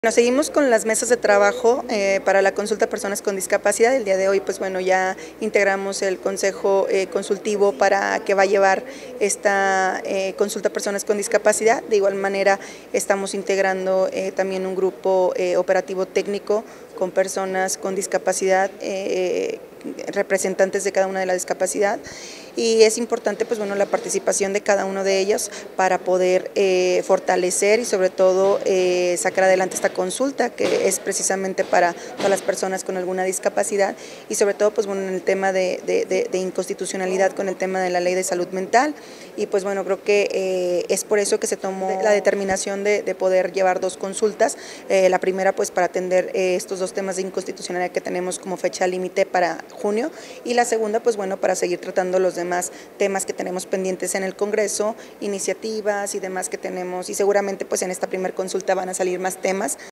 Nos seguimos con las mesas de trabajo para la consulta a personas con discapacidad. El día de hoy, pues bueno, ya integramos el consejo consultivo para que va a llevar esta consulta a personas con discapacidad. De igual manera, estamos integrando también un grupo operativo técnico con personas con discapacidad, representantes de cada una de la discapacidad. Y es importante, pues bueno, la participación de cada uno de ellos para poder fortalecer y sobre todo sacar adelante esta consulta que es precisamente para todas las personas con alguna discapacidad y sobre todo, pues bueno, en el tema de inconstitucionalidad con el tema de la ley de salud mental. Y pues bueno, creo que es por eso que se tomó la determinación de poder llevar dos consultas. La primera, pues para atender estos dos temas de inconstitucionalidad que tenemos como fecha límite para junio, y la segunda, pues bueno, para seguir tratando los demás temas que tenemos pendientes en el Congreso, iniciativas y demás que tenemos, y seguramente pues en esta primera consulta van a salir más temas